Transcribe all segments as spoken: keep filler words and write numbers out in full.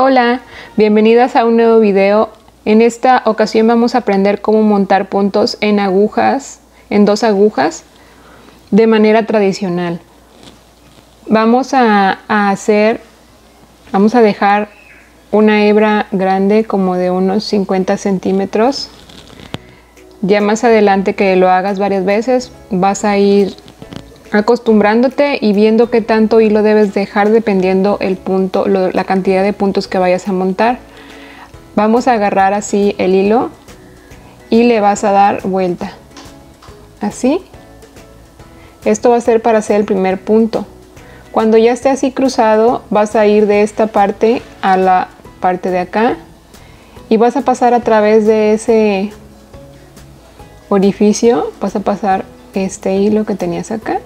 Hola, bienvenidas a un nuevo video. En esta ocasión vamos a aprender cómo montar puntos en agujas, en dos agujas, de manera tradicional. Vamos a, a hacer, vamos a dejar una hebra grande como de unos cincuenta centímetros. Ya más adelante que lo hagas varias veces, vas a ir acostumbrándote y viendo qué tanto hilo debes dejar dependiendo el punto, lo, la cantidad de puntos que vayas a montar. Vamos a agarrar así el hilo y le vas a dar vuelta, así. Esto va a ser para hacer el primer punto. Cuando ya esté así cruzado, vas a ir de esta parte a la parte de acá y vas a pasar a través de ese orificio, vas a pasar este hilo que tenías acá.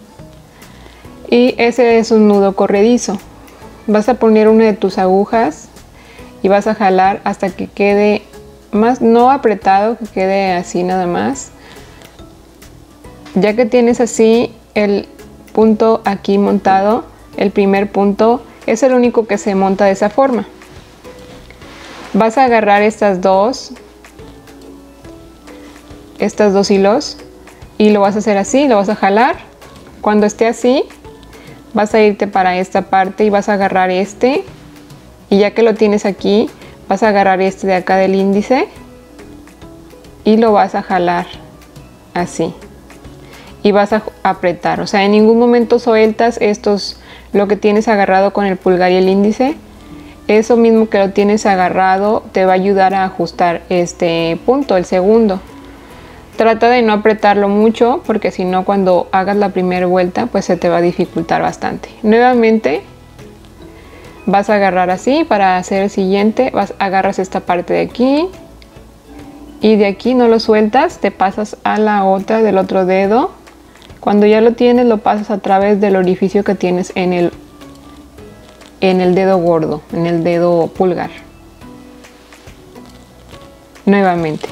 Y ese es un nudo corredizo. Vas a poner una de tus agujas y vas a jalar hasta que quede más, no apretado, que quede así nada más. Ya que tienes así el punto aquí montado, el primer punto es el único que se monta de esa forma. Vas a agarrar estas dos, estas dos hilos y lo vas a hacer así, lo vas a jalar. Cuando esté así, vas a irte para esta parte y vas a agarrar este, y ya que lo tienes aquí, vas a agarrar este de acá del índice y lo vas a jalar así y vas a apretar. O sea, en ningún momento sueltas estos, lo que tienes agarrado con el pulgar y el índice. Eso mismo que lo tienes agarrado te va a ayudar a ajustar este punto, el segundo. Trata de no apretarlo mucho porque si no, cuando hagas la primera vuelta pues se te va a dificultar bastante. Nuevamente vas a agarrar así para hacer el siguiente. Vas, agarras esta parte de aquí y de aquí no lo sueltas, te pasas a la otra del otro dedo. Cuando ya lo tienes, lo pasas a través del orificio que tienes en el, en el dedo gordo, en el dedo pulgar. Nuevamente.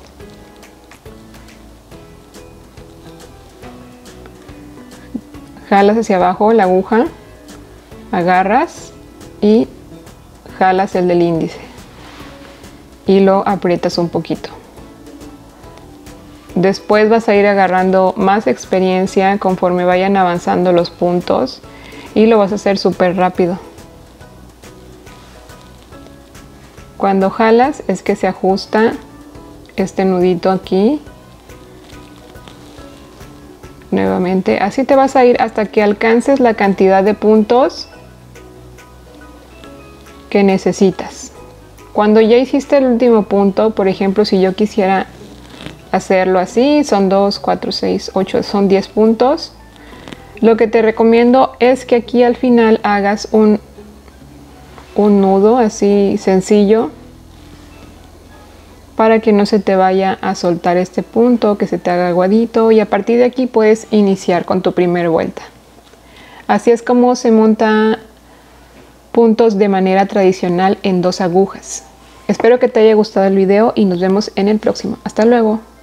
Jalas hacia abajo la aguja, agarras y jalas el del índice y lo aprietas un poquito. Después vas a ir agarrando más experiencia conforme vayan avanzando los puntos y lo vas a hacer súper rápido. Cuando jalas es que se ajusta este nudito aquí. Nuevamente, así te vas a ir hasta que alcances la cantidad de puntos que necesitas. Cuando ya hiciste el último punto, por ejemplo, si yo quisiera hacerlo así, son dos, cuatro, seis, ocho, son diez puntos. Lo que te recomiendo es que aquí al final hagas un, un nudo así sencillo para que no se te vaya a soltar este punto, que se te haga aguadito, y a partir de aquí puedes iniciar con tu primera vuelta. Así es como se monta puntos de manera tradicional en dos agujas. Espero que te haya gustado el video y nos vemos en el próximo. Hasta luego.